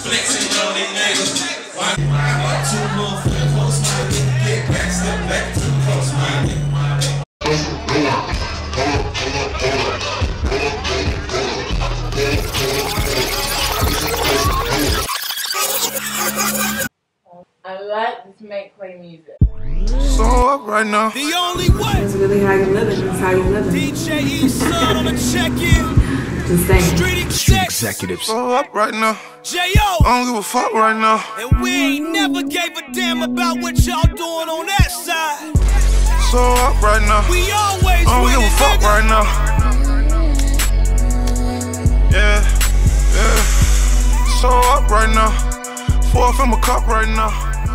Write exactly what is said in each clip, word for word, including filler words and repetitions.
flexing on these niggas. Why? Too motherfucking close, my nigga. Get back, step back, too close, my nigga. I like this make play music. So up right now. The only way. It's really how you living. It's how you living. D J E-Sun on the check-in. Just saying. Street executives. So up right now. J O. I don't give a fuck right now. And we ain't never gave a damn about what y'all doing on that side. So up right now. We always I don't give a fuck nigga. right now. Yeah, yeah. So up right now. Fourth in my cup right now.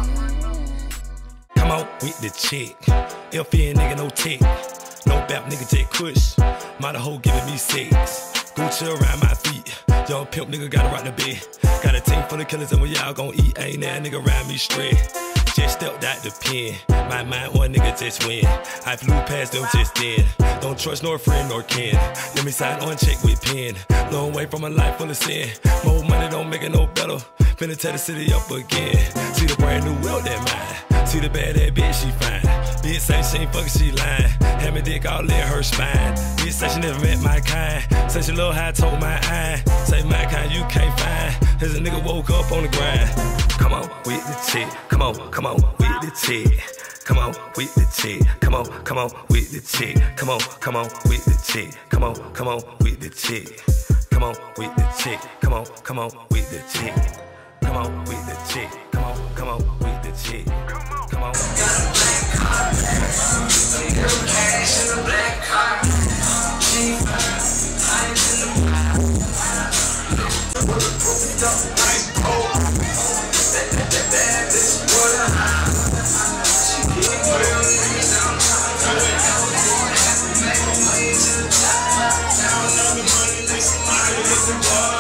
Come on with the chick. F N nigga, no tick. No bap nigga, take kush. Mother hoe giving me six. Gucci around my feet. Young pimp nigga gotta rock the bed. Got a team full of killers and we all gon' eat. Ain't that nigga around me straight. Just stepped out the pen. My mind one nigga just win. I flew past them just then. Don't trust nor friend nor kin. Let me sign on check with pen. Long way from a life full of sin. More money don't make it no better. Finna tear the city up again. See the brand new world that mine. See the bad ass bitch, she fine. Bitch say she ain't fucking, she lying. Had me dick all in her spine. Bitch say she never met my kind. Say she love how I told my eye. Say my kind you can't find. Cause a nigga woke up on the grind. Come on with the chick. Come on, come on with the chick. Come on with the chick. Come on, come on with the chick. Come on, come on with the chick. Come on, come on with the chick. Come on with the chick. Come on, come on with the chick. Come on with the chick. Come on, come on with the chick. Come on. Got a black car. Some girl cash in a black car. She fine. Eyes in the mouth. What a broken up nice pole. That that that bad bitch what a high. She get real niggas downtown. Make my way to the top. Down on the money like somebody with the ball.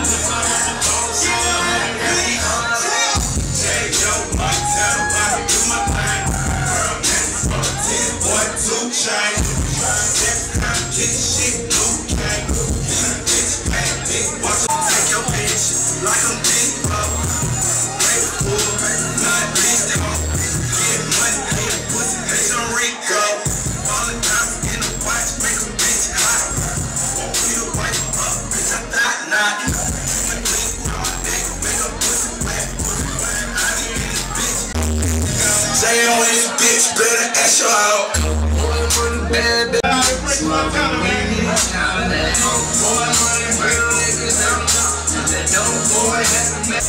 Better ask your out. Boy, money, bad, bad. Boy, money, real niggas down. That dope boy has a mess.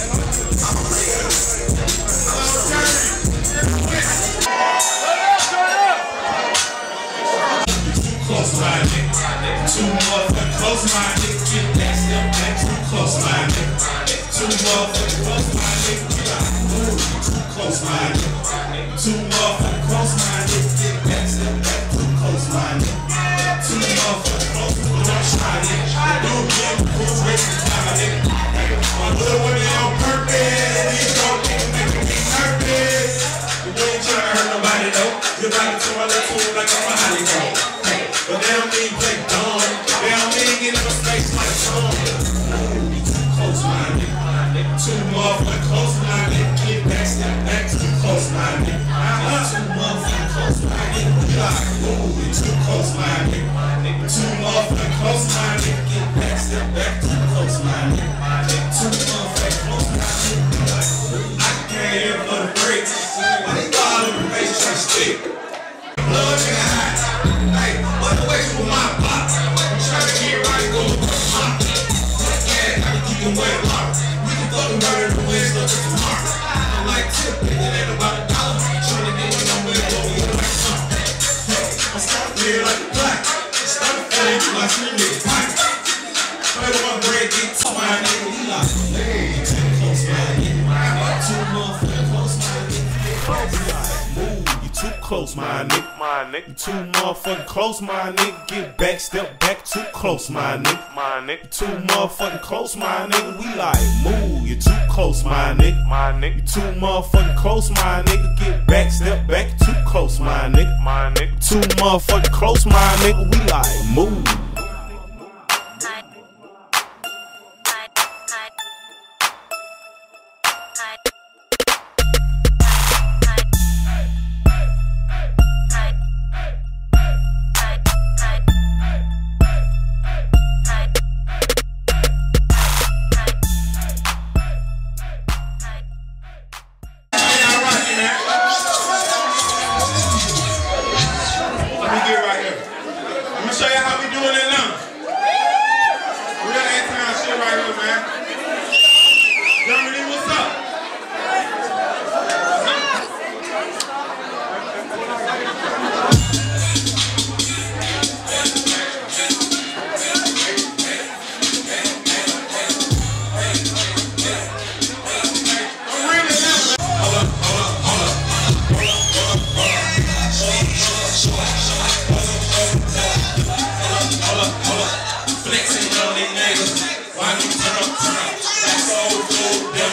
Close minded. Too motherfucking close minded. Get that step back too close minded. Too motherfucking close minded. Too close minded. Too motherfucking close minded. Get back step back too close minded. Too motherfucking close minded. Don't get cool with the timing. My little women on purpose. These dope niggas make me nervous. You ain't tryna hurt nobody though. You like it to my little tool like I'm a Hollywood. But they don't mean play dumb. They don't mean get in my face like some. Too close minded. Too motherfucking close minded. Get back, step back, too close minded. Too motherfucking close minded. Ooh, too close minded. Too motherfucking close minded. Get back, step back, too close minded. Too motherfucking close minded. I came here for the break. Why they all in the face trying to stick? Blood in the eye. Hey, what the way from my pop? I'm trying to get right, go with the pop. Yeah, I can keep them wet locked. We can fucking murder the Wednesday to tomorrow. I'm like tipping, it ain't about a dollar. Trying to get one on where go with like something. Hey, I'm starting to feel like a black. I'm starting to feel like my three niggas black. I don't want to break it to my nigga. We like, hey, too close, man. Too motherfucking close, man. Move, you too close, my nigga. My nigga. You too motherfucking close, my nigga. Get back, step back, too close, my nigga. My nigga. You too motherfucking close, my nigga. We like, move, you too close, my nigga. My nigga. You too motherfucking close, my nigga. Get back, step back, too close, my nigga. My nigga. Too motherfucking close, my nigga. We like, move.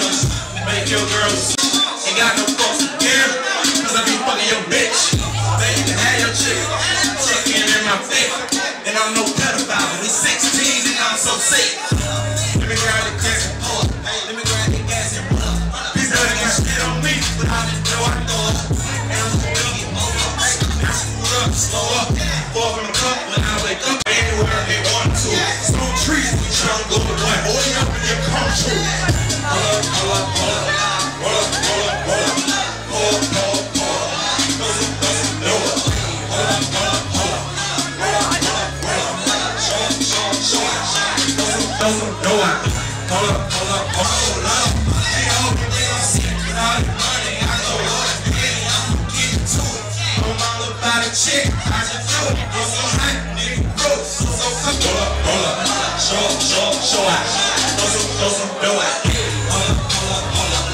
Make your girls ain't got no fucks to give. Cause I be fucking your bitch. Then you can have your chick. Chicken in my face. And I'm no pedophile. We sixteen and I'm so safe. Let me grab the gas and pull up. Let me grab the gas and pull up. These dirty got shit on me. But I just know I throw up. And I'm still getting over. Now screw up, slow up. Fall from the cup when I wake up. Anywhere they want to. Smooth trees, we tryna go to one. Hold it up in your control. Hold up, hold up, hold up. Hold up, hold up, hold up. Hold up, hold up, hold up. Doesn't, doesn't know it. Hold up, hold up, hold up. Hold up, hold up, hold up. Show up, show up, show up. Doesn't, doesn't know it. Hold up, hold up, hold up. Hey, hope you ain't sick without the money. I go hard, baby, I'ma get to it. I'm all about a chick, I just do it. I'm so hot, nigga, gross. So, so, so. Hold up, hold up. Show up, show up, show up. Doesn't, doesn't know it. Hold up, hold up, hold up.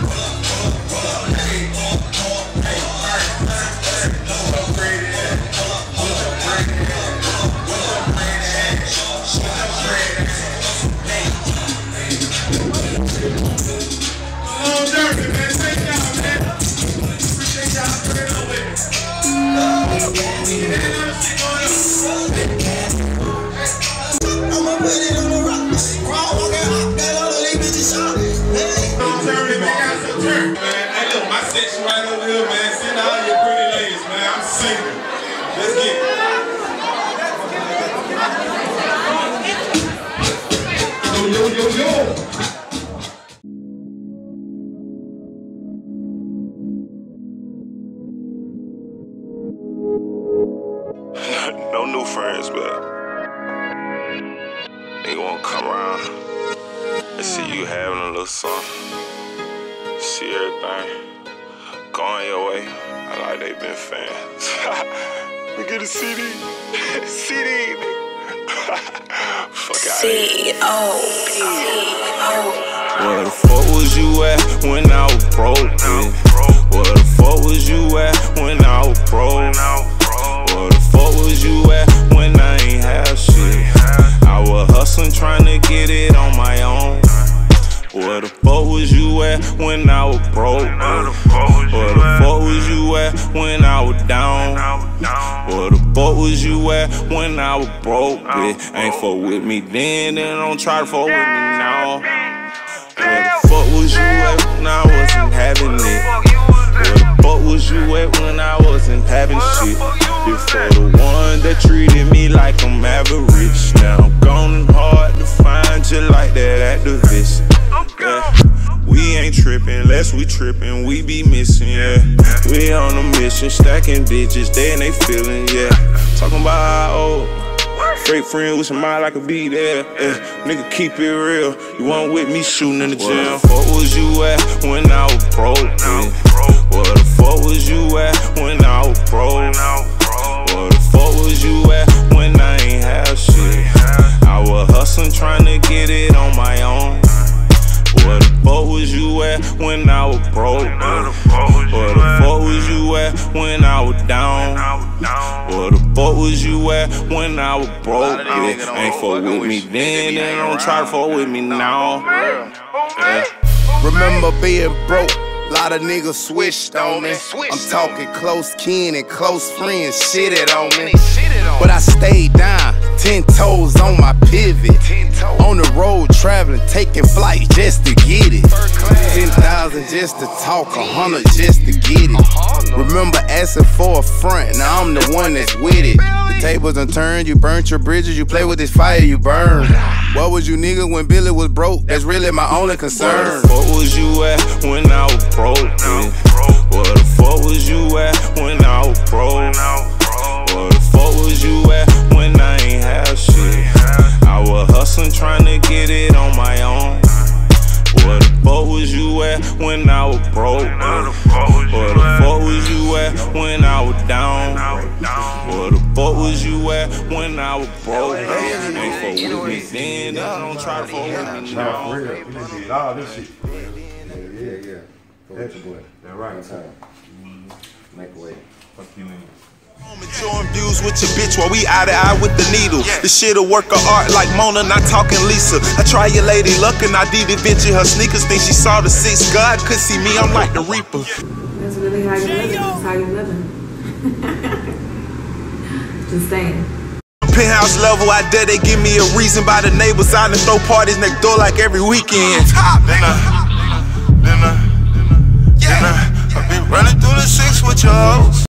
Right over here, man. Send all your pretty ladies, man. I'm single. Let's get it. Yo, yo, yo, yo. No new friends, but they won't come around and see you having a little something. See everything going your way. I like they been fans. Look at the C D. C D, nigga. Fuck out C O P O. Where the fuck was you at when I was broke? Man? Where the fuck was you at when I was broke? Where the fuck was you at when I ain't have shit? I was hustling trying to get it on my own. Where the fuck was you at when I was broke? Where the fuck was you at when I was down? Where the fuck was you at when I was broke? Bitch, ain't fuck with me then, then don't try to fuck with me now. Where the fuck was you at when I wasn't having it? Where the fuck was you at when I wasn't having shit? Before the one that treated me like I'm average. Now I'm gone and hard to find you like that activist. Yeah. We ain't trippin', less we trippin', we be missing, yeah. We on a mission, stacking digits, they and they feelin', yeah. Talking about how old, fake friend with somebody like a be there, yeah. Nigga, keep it real, you want with me shooting in the gym. Where the fuck was you at when I was broke, yeah? Where the fuck was you at when I was broke? Where the fuck was you at when I ain't have shit? I was hustling trying to get it on my own. Where the fuck was you at when I was broke? Where the fuck was you at when I was down? Where the fuck was you at when I was broke? Yeah. Ain't fuck with me then, then don't try to fuck with me now. Yeah. Remember being broke, lot of niggas switched on me. I'm talking close kin and close friends shitted on me. But I stayed down, ten toes on my pivot. On the road traveling, taking flight just to get it. Ten thousand just to talk, a hundred just to get it. Remember asking for a front, now I'm the one that's with it. The tables done turned, you burnt your bridges, you play with this fire, you burn. What was you nigga when Billy was broke? That's really my only concern. Where the fuck was you at when I was broke? Yeah. Where the fuck was you at when I was broke? Where the fuck was you at when I ain't have shit? I was hustling trying to get it on my own. Where the fuck was you at when I was broke? Where the fuck was you at when I was down? Where the fuck was you at when I was broke? Ain't fuck with me then, don't try to fuck with me now. For real, we just did all this shit. Yeah, yeah, yeah. That's good. That right time. Make a way. Fuck you, nigga. Enjoying views with your bitch while we eye to eye with the needle. This shit a work of art like Mona, not talking Lisa. I try your lady luck and I did adventure her sneakers. Think she saw the six. God could see me, I'm like the Reaper. That's really how you living. That's how you living. Just saying. Penthouse level, I dare they give me a reason by the neighbors. I done throw parties next door like every weekend. Then I, then I, then I, I be running through the six with your